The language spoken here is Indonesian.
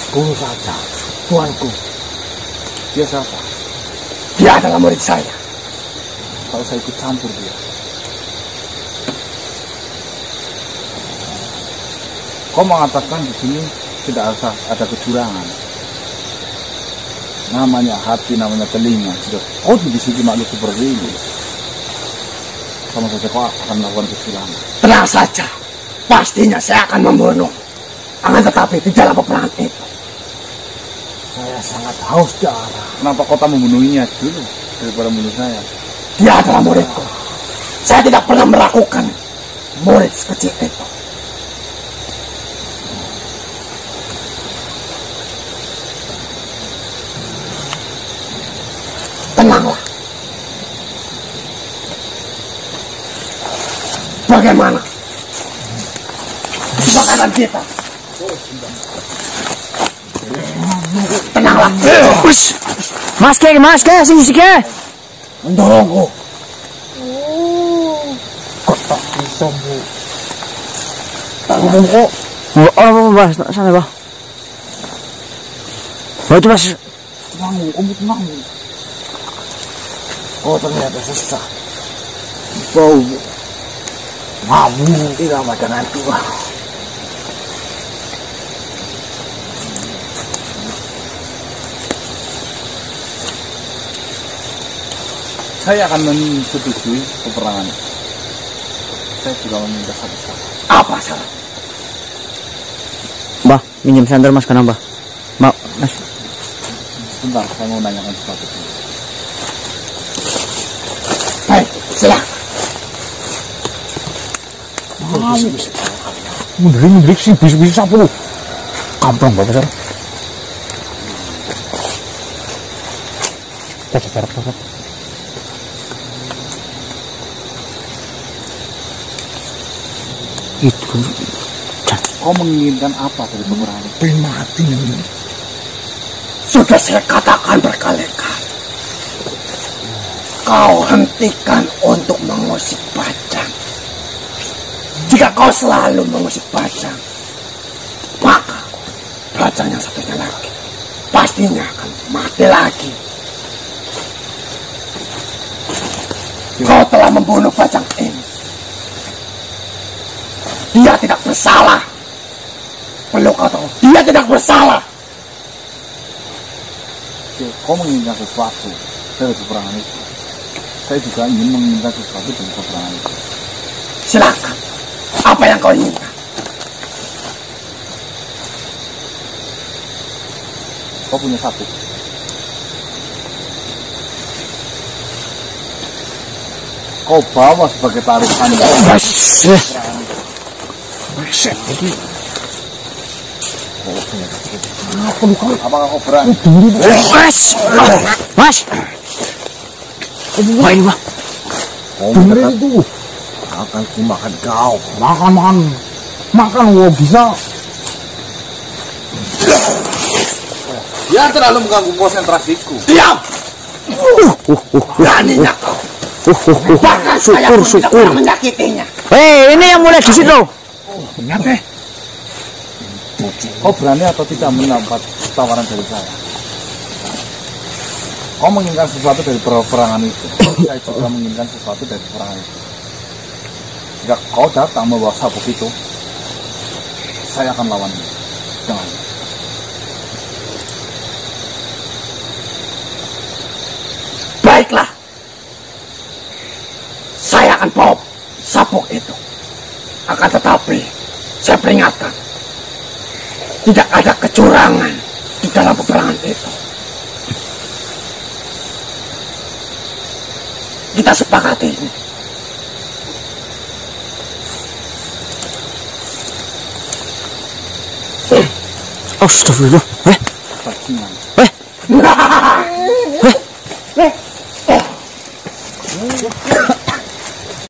Guru saja, tuanku. Dia siapa? Dia adalah murid saya. Kalau saya ikut campur dia. Kau mengatakan di sini tidak ada kecurangan. Namanya hati, namanya telinga. Kau dibisiki makhluk seperti ini. Sama saja kau akan melakukan kecurangan. Tenang saja, pastinya saya akan membunuh. Akan tetapi di dalam peperangan itu, saya sangat haus darah. Kenapa kau tak membunuhnya dulu daripada membunuh saya? Dia adalah muridku. Saya tidak pernah meragukan murid sekecil itu. Tenanglah. Bagaimana kesepakatan kita? Tenanglah. Mas ke, sini ke. Mendorongku. Kok tak bisa, Bu? Kok? Oh, Mas, sana, Bang. Oh, itu Mas. Tenang. Oh, ternyata susah. Bau ngamu irama dengan Tuhan. Saya akan menyetujui peperangan. Saya juga meminta satu syarat. Apa syarat? Mbah, minjem senter Mas karena Mbah. Mau, Mas. Sebentar, saya mau nanyakan sesuatu. Baik, silakan. Mundur sih, bisa apa lu? Kamplang Bapak Sar. Cocok. Itu. Kau menginginkan apa dari peperangan? Pengen mati ini. Sudah saya katakan berkali-kali. Kau hentikan untuk mengusik Bajang. Jika kau selalu mengusik Bajang, maka Bajang yang satunya lagi pastinya akan mati lagi. Kau telah membunuh Bajang ini. Dia tidak bersalah. Perlu kau tahu, dia tidak bersalah. Kau menginginkan sesuatu dari peperangan itu. Saya juga ingin menginginkan sesuatu dari peperangan itu. Silakan. Apa yang kau inginkan? Kau punya satu. Kau bawa sebagai taruhannya. Apakah kau berani? Mas. Wah, ini Bang. Kau mendekat itu. Akan ku makan kau. Makan gua bisa. Dia terlalu mengganggu konsentrasiku. Diam! Beraninya kau. Bahkan saya pun tidak pernah menyakitinya. Ini yang mulai di situ. Kenapa? Kau berani atau tidak mendapat tawaran dari saya? Kau menginginkan sesuatu dari peperangan itu. Saya juga menginginkan sesuatu dari peperangan itu. Jika kau datang membawa sabuk itu, saya akan lawannya. Jangan. Baiklah. Saya akan bawa sabuk itu. Akan tetapi, saya peringatkan. Tidak ada kecurangan di dalam peperangan itu. Kita sepakati ini. Astagfirullah.